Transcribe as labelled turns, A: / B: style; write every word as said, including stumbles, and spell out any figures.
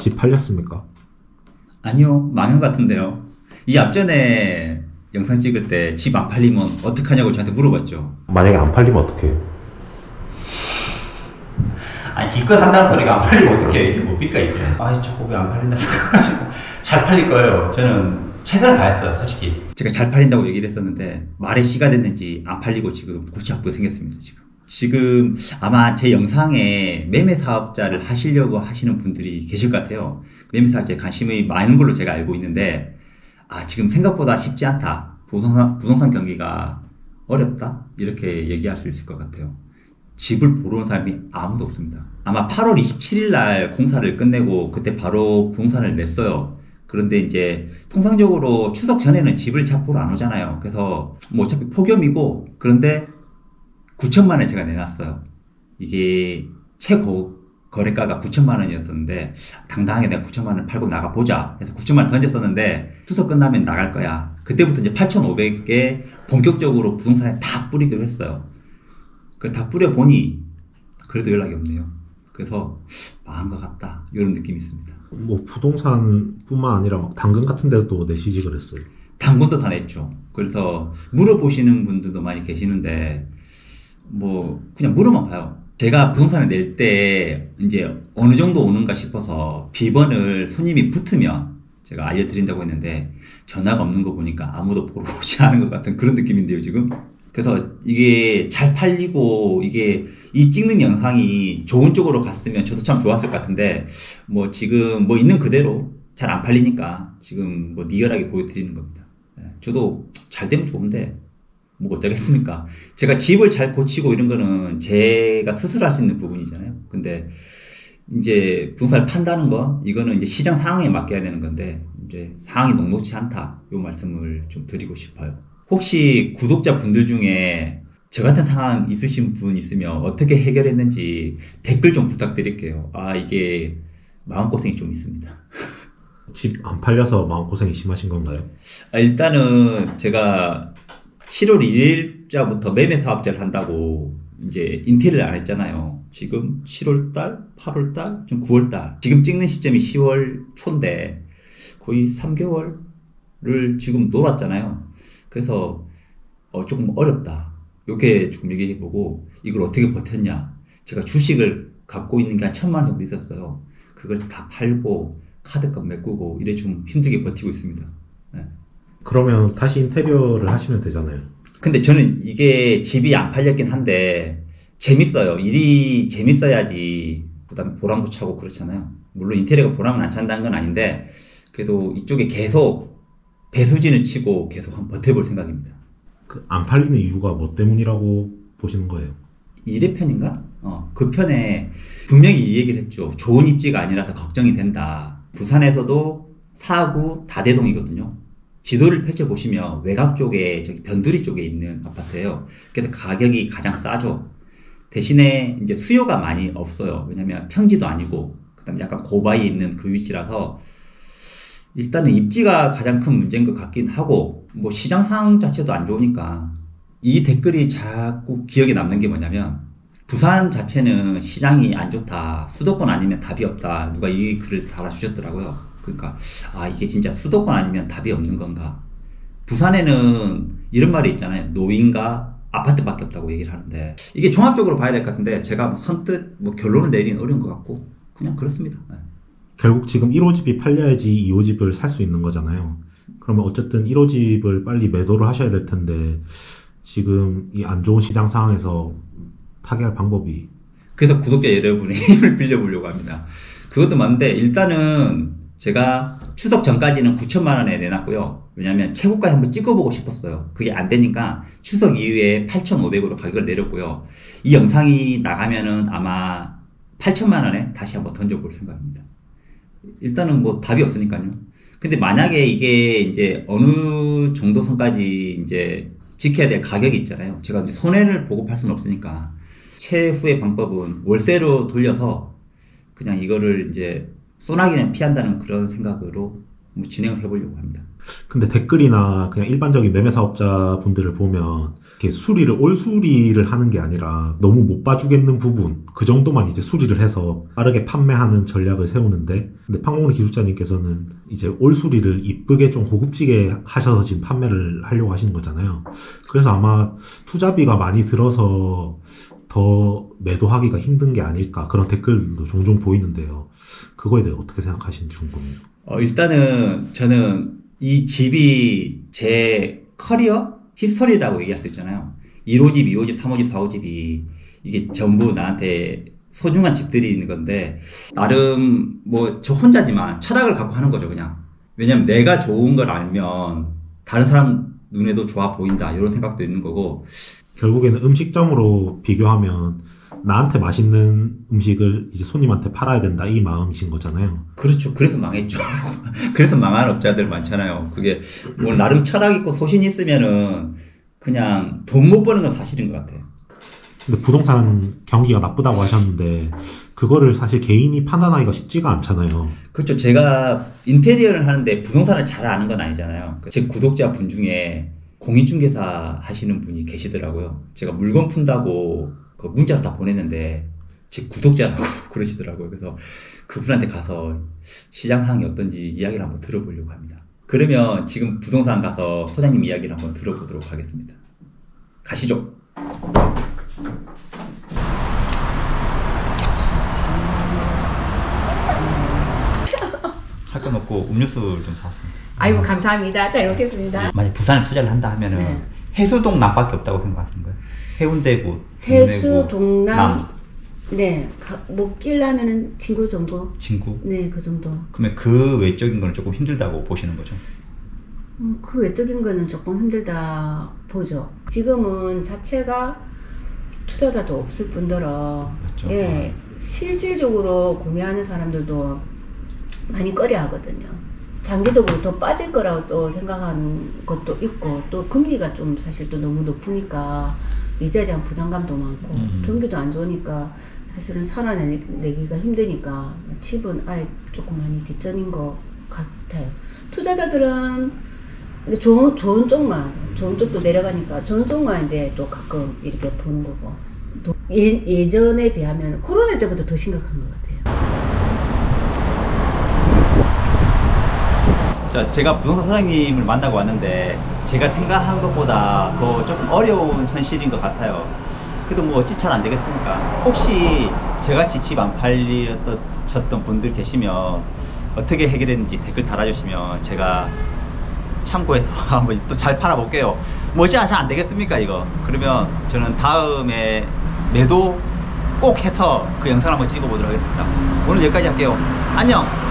A: 집 팔렸습니까?
B: 아니요, 망한 것 같은데요. 이 앞전에 영상 찍을 때 집 안 팔리면 어떡하냐고 저한테 물어봤죠.
A: 만약에 안 팔리면 어떡해요?
B: 아니 기껏 한다는 소리가 안 팔리면 어떡해. 이게 뭡니까 이게. 아 저거 왜 안 팔린다 생각하시고. 잘 팔릴 거예요. 저는 최선을 다했어요 솔직히. 제가 잘 팔린다고 얘기를 했었는데 말에 씨가 됐는지 안 팔리고 지금 골치 아프게 생겼습니다 지금. 지금 아마 제 영상에 매매 사업자를 하시려고 하시는 분들이 계실 것 같아요. 매매 사업자에 관심이 많은 걸로 제가 알고 있는데 아 지금 생각보다 쉽지 않다. 부동산, 부동산 경기가 어렵다 이렇게 얘기할 수 있을 것 같아요. 집을 보러 온 사람이 아무도 없습니다. 아마 팔월 이십칠일 날 공사를 끝내고 그때 바로 부동산을 냈어요. 그런데 이제 통상적으로 추석 전에는 집을 잘 보러 안 오잖아요. 그래서 뭐 어차피 폭염이고 그런데 구천만 원 제가 내놨어요. 이게 최고 거래가가 구천만 원이었었는데 당당하게 내가 구천만 원 팔고 나가보자 해서 구천만 원 던졌었는데 추석 끝나면 나갈 거야. 그때부터 이제 팔천오백 개 본격적으로 부동산에 다 뿌리기로 했어요. 그 다 뿌려보니 그래도 연락이 없네요. 그래서 망한 것 같다 이런 느낌이 있습니다.
A: 뭐 부동산뿐만 아니라 막 당근 같은 데도 내시직을 했어요.
B: 당근도 다 냈죠. 그래서 물어보시는 분들도 많이 계시는데 뭐 그냥 물어만 봐요. 제가 부동산을 낼 때 이제 어느 정도 오는가 싶어서 비번을 손님이 붙으면 제가 알려드린다고 했는데 전화가 없는 거 보니까 아무도 보러 오지 않은 것 같은 그런 느낌인데요 지금. 그래서 이게 잘 팔리고 이게 이 찍는 영상이 좋은 쪽으로 갔으면 저도 참 좋았을 것 같은데 뭐 지금 뭐 있는 그대로 잘 안 팔리니까 지금 뭐 리얼하게 보여드리는 겁니다. 저도 잘 되면 좋은데 뭐 어쩌겠습니까? 제가 집을 잘 고치고 이런 거는 제가 스스로 할 수 있는 부분이잖아요. 근데 이제 부동산을 판다는 거 이거는 이제 시장 상황에 맡겨야 되는 건데 이제 상황이 녹록지 않다 이 말씀을 좀 드리고 싶어요. 혹시 구독자 분들 중에 저 같은 상황 있으신 분 있으면 어떻게 해결했는지 댓글 좀 부탁드릴게요. 아 이게 마음고생이 좀 있습니다.
A: 집 안 팔려서 마음고생이 심하신 건가요?
B: 아, 일단은 제가 칠월 일일자부터 매매 사업자를 한다고 이제 인테리어를 안 했잖아요. 지금 칠월달, 팔월달, 지금 구월달. 지금 찍는 시점이 시월 초인데 거의 삼 개월을 지금 놀았잖아요. 그래서 어, 조금 어렵다. 이렇게 조금 얘기해보고 이걸 어떻게 버텼냐. 제가 주식을 갖고 있는 게 한 천만 원 정도 있었어요. 그걸 다 팔고 카드값 메꾸고 이래 좀 힘들게 버티고 있습니다. 네.
A: 그러면 다시 인테리어를 하시면 되잖아요.
B: 근데 저는 이게 집이 안 팔렸긴 한데 재밌어요. 일이 재밌어야지 그다음에 보람도 차고 그렇잖아요. 물론 인테리어가 보람은 안 찬다는 건 아닌데 그래도 이쪽에 계속 배수진을 치고 계속 한번 버텨볼 생각입니다.
A: 그 안 팔리는 이유가 뭐 때문이라고 보시는 거예요?
B: 일회 편인가? 어, 그 편에 분명히 이 얘기를 했죠. 좋은 입지가 아니라서 걱정이 된다. 부산에서도 사구 다대동이거든요. 지도를 펼쳐보시면 외곽 쪽에 저기 변두리 쪽에 있는 아파트예요. 그래서 가격이 가장 싸죠. 대신에 이제 수요가 많이 없어요. 왜냐면 평지도 아니고 그다음 약간 고바위에 있는 그 위치라서 일단은 입지가 가장 큰 문제인 것 같긴 하고 뭐 시장 상황 자체도 안 좋으니까 이 댓글이 자꾸 기억에 남는 게 뭐냐면 부산 자체는 시장이 안 좋다. 수도권 아니면 답이 없다. 누가 이 글을 달아주셨더라고요. 그러니까 아 이게 진짜 수도권 아니면 답이 없는 건가. 부산에는 이런 말이 있잖아요. 노인과 아파트밖에 없다고 얘기를 하는데 이게 종합적으로 봐야 될 것 같은데 제가 뭐 선뜻 뭐 결론을 내리는 어려운 것 같고 그냥 그렇습니다. 네.
A: 결국 지금 일 호집이 팔려야지 이 호집을 살 수 있는 거잖아요. 그러면 어쨌든 일 호집을 빨리 매도를 하셔야 될 텐데 지금 이 안 좋은 시장 상황에서 타개할 방법이
B: 그래서 구독자 여러분의 힘을 빌려보려고 합니다. 그것도 맞는데 일단은 제가 추석 전까지는 구천만 원에 내놨고요. 왜냐면 최고가에 한번 찍어보고 싶었어요. 그게 안 되니까 추석 이후에 팔천오백으로 가격을 내렸고요. 이 영상이 나가면은 아마 팔천만 원에 다시 한번 던져볼 생각입니다. 일단은 뭐 답이 없으니까요. 근데 만약에 이게 이제 어느 정도 선까지 이제 지켜야 될 가격이 있잖아요. 제가 이제 손해를 보고 팔 수는 없으니까 최후의 방법은 월세로 돌려서 그냥 이거를 이제 소나기는 피한다는 그런 생각으로 뭐 진행을 해보려고 합니다.
A: 근데 댓글이나 그냥 일반적인 매매 사업자 분들을 보면 이렇게 수리를 올 수리를 하는 게 아니라 너무 못 봐주겠는 부분 그 정도만 이제 수리를 해서 빠르게 판매하는 전략을 세우는데, 근데 판공리 기술자님께서는 이제 올 수리를 이쁘게 좀 고급지게 하셔서 지금 판매를 하려고 하시는 거잖아요. 그래서 아마 투자비가 많이 들어서 더 매도하기가 힘든 게 아닐까, 그런 댓글도 종종 보이는데요. 그거에 대해 어떻게 생각하시는지 궁금해요.
B: 어, 일단은 저는 이 집이 제 커리어 히스토리라고 얘기할 수 있잖아요. 일 호집, 이 호집, 삼 호집, 사 호집이 이게 전부 나한테 소중한 집들이 있는 건데, 나름 뭐 저 혼자지만 철학을 갖고 하는 거죠, 그냥. 왜냐면 내가 좋은 걸 알면 다른 사람 눈에도 좋아 보인다, 이런 생각도 있는 거고.
A: 결국에는 음식점으로 비교하면 나한테 맛있는 음식을 이제 손님한테 팔아야 된다, 이 마음이신 거잖아요.
B: 그렇죠. 그래서 망했죠. 그래서 망한 업자들 많잖아요. 그게 뭐 나름 철학 있고 소신 있으면은 그냥 돈 못 버는 건 사실인 것 같아요.
A: 근데 부동산 경기가 나쁘다고 하셨는데 그거를 사실 개인이 판단하기가 쉽지가 않잖아요.
B: 그렇죠. 제가 인테리어를 하는데 부동산을 잘 아는 건 아니잖아요. 제 구독자 분 중에 공인중개사 하시는 분이 계시더라고요. 제가 물건 푼다고 그 문자로 다 보냈는데 제 구독자라고 그러시더라고요. 그래서 그분한테 가서 시장 상황이 어떤지 이야기를 한번 들어보려고 합니다. 그러면 지금 부동산 가서 소장님 이야기를 한번 들어보도록 하겠습니다. 가시죠. 할 건 없고 음료수를 좀 사왔습니다.
C: 아이고 감사합니다. 잘 먹겠습니다.
B: 만약 부산에 투자를 한다 하면은
C: 네.
B: 해수동 남밖에 없다고 생각하시는 거예요? 해운대구,
C: 해수,
B: 동래구,
C: 동남,
B: 남,
C: 네, 가, 먹길 하면은 친구 정도.
B: 진구.
C: 네, 그 정도.
B: 그러면 그 외적인 거는 조금 힘들다고 보시는 거죠?
C: 음, 그 외적인 거는 조금 힘들다 보죠. 지금은 자체가 투자자도 없을 뿐더러,
B: 맞죠.
C: 예, 실질적으로 구매하는 사람들도 많이 꺼려 하거든요. 장기적으로 더 빠질 거라고 또 생각하는 것도 있고, 또 금리가 좀 사실 또 너무 높으니까 이자에 대한 부담감도 많고,
B: 음.
C: 경기도 안 좋으니까 사실은 살아내기가 힘드니까 집은 아예 조금 많이 뒷전인 것 같아요. 투자자들은 좋은, 좋은 쪽만, 좋은 쪽도 내려가니까 좋은 쪽만 이제 또 가끔 이렇게 보는 거고, 또 예, 예전에 비하면 코로나 때보다 더 심각한 것 같아요.
B: 자, 제가 부동산 사장님을 만나고 왔는데 제가 생각한 것보다 더 조금 어려운 현실인 것 같아요. 그래도 뭐 어찌 잘 안 되겠습니까? 혹시 저같이 집 안 팔리셨던 분들 계시면 어떻게 해결했는지 댓글 달아주시면 제가 참고해서 한번 또 잘 팔아볼게요. 뭐 어찌 잘 안 되겠습니까 이거? 그러면 저는 다음에 매도 꼭 해서 그 영상 한번 찍어보도록 하겠습니다. 오늘 여기까지 할게요. 안녕!